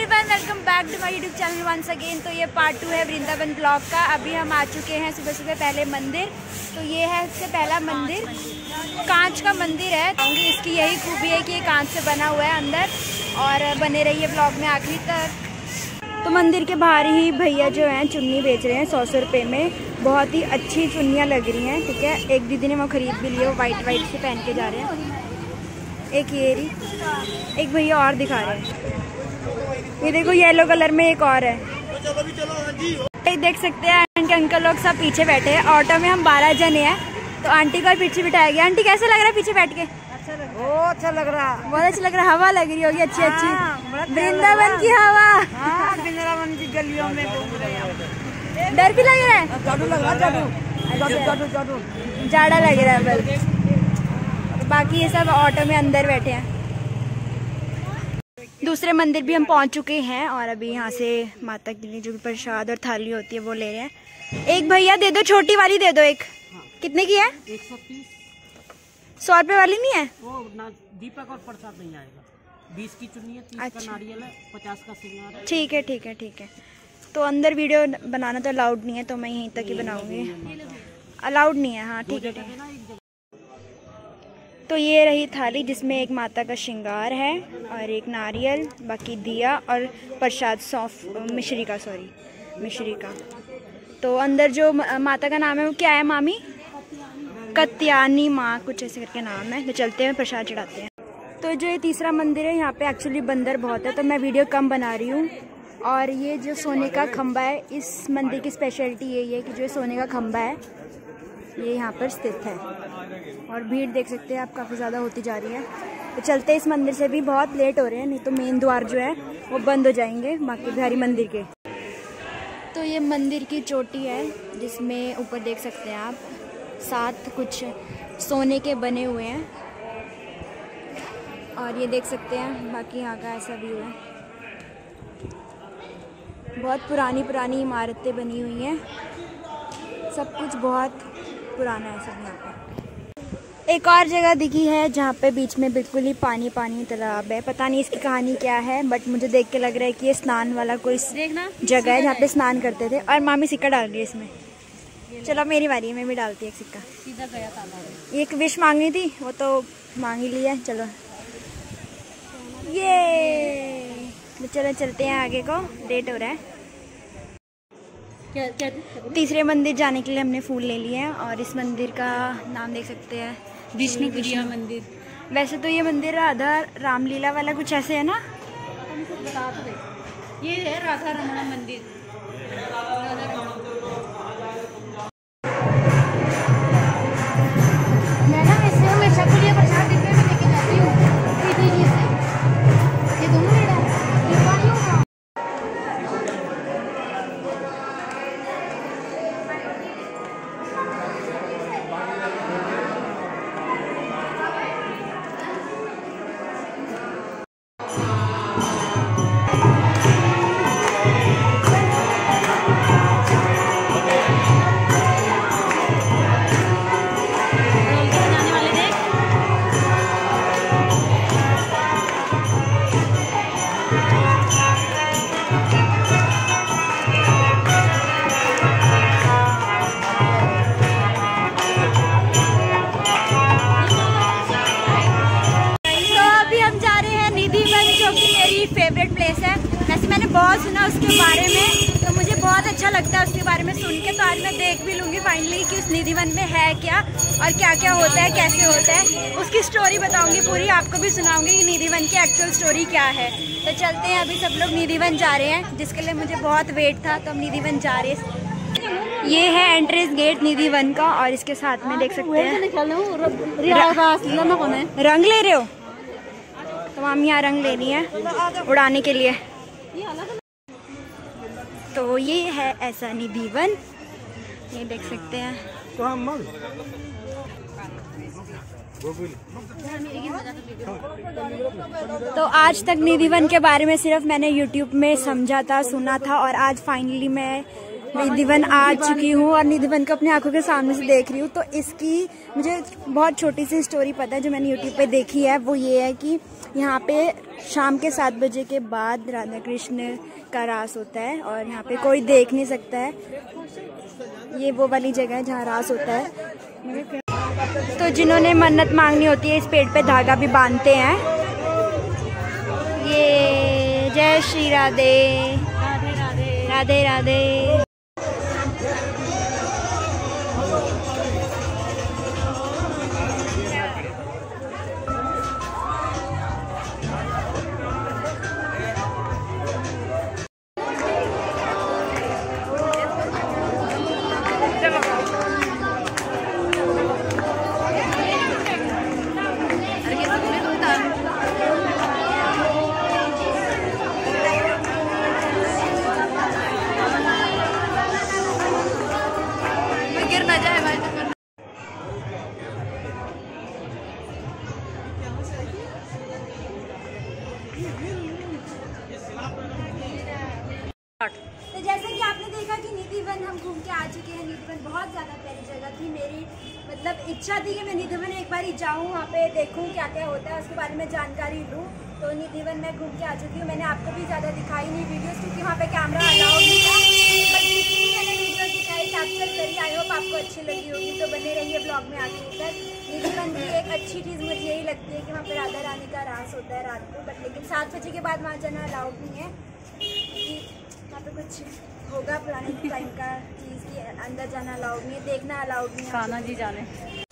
Everyone, welcome back to my YouTube channel once again. तो ये part 2 है Vrindavan blog का। अभी हम आ चुके हैं सुबह सुबह पहले मंदिर। तो ये है इससे पहला मंदिर, कांच का मंदिर है। इसकी यही खूबी है कि ये कांच से बना हुआ है अंदर। और बने रहिए ब्लॉग में आखिरी तक। तो मंदिर के बाहर ही भैया जो हैं चुन्नी बेच रहे हैं 100 रुपये में। बहुत ही अच्छी चुन्नियाँ लग रही हैं, ठीक है। एक दीदी ने वो ख़रीद भी लिए, वो वाइट से पहन के जा रहे हैं। एक ये रही, एक भैया और दिखा रहे हैं। ये देखो येलो कलर में एक और है। देख सकते हैं आंटी अंकल लोग सब पीछे बैठे हैं। ऑटो में हम 12 जने हैं। तो आंटी को पीछे बिठाया गया। आंटी कैसा लग रहा है पीछे बैठ के? अच्छा लग रहा, बहुत अच्छा लग रहा है। हवा लग रही होगी अच्छी अच्छी, वृंदावन की हवा। वृंदावन की गलियों में डर भी लग रहा है, जादू लग रहा है, जादू जाड़ा लग रहा है बस। बाकी ये सब ऑटो में अंदर बैठे हैं। दूसरे मंदिर भी हम पहुंच चुके हैं और अभी यहाँ से माता के लिए जो भी प्रसाद और थाली होती है वो ले रहे हैं। एक भैया दे दो, छोटी वाली दे दो एक। कितने की है? 130। 100 रुपये वाली नहीं है वो ना, दीपक और प्रसाद नहीं आएगा। 20 की चुन्नी है, 30 का नारियल है, 50 का सिंगार है। ठीक है ठीक है ठीक है। तो अंदर वीडियो बनाना तो अलाउड नहीं है, तो मैं यहीं तक ही बनाऊंगी। अलाउड नहीं है, हाँ ठीक है। तो ये रही थाली जिसमें एक माता का श्रृंगार है और एक नारियल, बाकी दिया और प्रसाद सौंफ मिश्री का। तो अंदर जो माता का नाम है वो क्या है मामी? कत्यानी माँ, कुछ ऐसे करके नाम है। तो चलते हैं, प्रसाद चढ़ाते हैं। तो जो ये तीसरा मंदिर है, यहाँ पे एक्चुअली बंदर बहुत है तो मैं वीडियो कम बना रही हूँ। और ये जो सोने का खम्बा है, इस मंदिर की स्पेशलिटी यही है कि जो सोने का खम्बा है ये यहाँ पर स्थित है। और भीड़ देख सकते हैं आप, काफ़ी ज़्यादा होती जा रही है। तो चलते हैं, इस मंदिर से भी बहुत लेट हो रहे हैं, नहीं तो मेन द्वार जो है वो बंद हो जाएंगे बांके बिहारी मंदिर के। तो ये मंदिर की चोटी है जिसमें ऊपर देख सकते हैं आप 7 कुछ सोने के बने हुए हैं। और ये देख सकते हैं बाकी यहाँ का ऐसा व्यू है। बहुत पुरानी इमारतें बनी हुई हैं, सब कुछ बहुत पुराना है सब यहाँ पे। एक और जगह दिखी है जहाँ पे बीच में बिल्कुल ही पानी तालाब है। पता नहीं इसकी कहानी क्या है, बट मुझे देख के लग रहा है कि ये स्नान वाला कोई जगह है जहाँ पे स्नान करते थे। और मामी सिक्का डाल रही है इसमें। चलो मेरी बारी है, मैं भी डालती है एक सिक्का। सीधा गया तालाब। एक विश मांगनी थी, वो तो मांग ही ली है। चलो ये चलो चलते हैं आगे को, लेट हो रहा है। तीसरे मंदिर जाने के लिए हमने फूल ले लिए हैं। और इस मंदिर का नाम देख सकते हैं, विष्णु प्रिया मंदिर। वैसे तो ये मंदिर राधा रामलीला वाला कुछ ऐसे है ना। बता तो दे, ये है राधा रमणा मंदिर। मैं ना इससे हमेशा के लिए प्रसाद डिब्बे में लेके जाती हूँ। ये दोनों ले रहा है। फेवरेट प्लेस है। वैसे मैंने बहुत सुना उसके बारे में, तो मुझे बहुत अच्छा लगता है उसके बारे में सुन के। तो आज मैं देख भी लूँगी फाइनली कि उस निधिवन में है क्या और क्या क्या होता है, कैसे होता है। उसकी स्टोरी बताऊंगी पूरी, आपको भी सुनाऊंगी कि निधिवन की एक्चुअल स्टोरी क्या है। तो चलते हैं, अभी सब लोग निधिवन जा रहे हैं, जिसके लिए मुझे बहुत वेट था। तो हम निधिवन जा रहे हैं। ये है एंट्रेंस गेट निधिवन का। और इसके साथ में देख सकते हैं रंग ले रहे हो, तो हम यहाँ रंग ले रही हैं उड़ाने के लिए। तो ये है ऐसा निधिवन, ये देख सकते हैं। तो आज तक निधिवन के बारे में सिर्फ मैंने YouTube में समझा था, सुना था। और आज फाइनली मैं निधिवन आ चुकी हूँ और निधिवन को अपनी आंखों के सामने से देख रही हूँ। तो इसकी मुझे बहुत छोटी सी स्टोरी पता है जो मैंने यूट्यूब पे देखी है। वो ये है कि यहाँ पे शाम के 7 बजे के बाद राधा कृष्ण का रास होता है और यहाँ पे कोई देख नहीं सकता है। ये वो वाली जगह है जहाँ रास होता है। तो जिन्होंने मन्नत मांगनी होती है इस पेड़ पे धागा भी बांधते हैं। ये जय श्री राधे राधे राधे राधे। तो जैसे कि आपने देखा कि निधिवन हम घूम के आ चुके हैं। निधिवन बहुत ज़्यादा प्यारी जगह थी। मेरी मतलब इच्छा थी कि मैं निधिवन एक बार ही जाऊँ, वहाँ पे देखूँ क्या क्या होता है, उसके बारे में जानकारी लूँ। तो निधिवन मैं घूम के आ चुकी हूँ। मैंने आपको भी ज़्यादा दिखाई नहीं वीडियोस क्योंकि वहाँ पे कैमरा अलाउ नहीं था। बट जितनी मैंने वीडियो दिखाई कैप्चर करी, आई होप आपको अच्छी लगी होगी। तो बने रहिए ब्लॉग में आगे तक। निधिवन की एक अच्छी चीज़ मुझे यही लगती है कि वहाँ पर राधा रानी का रास होता है रात को। बट लेकिन 7 बजे के बाद वहाँ जाना अलाउड नहीं है क्योंकि वहाँ पे कुछ होगा पुराने टाइम का चीज़ की अंदर जाना अलाउड नहीं है, देखना अलाउड नहीं है। कान्हा जी जाने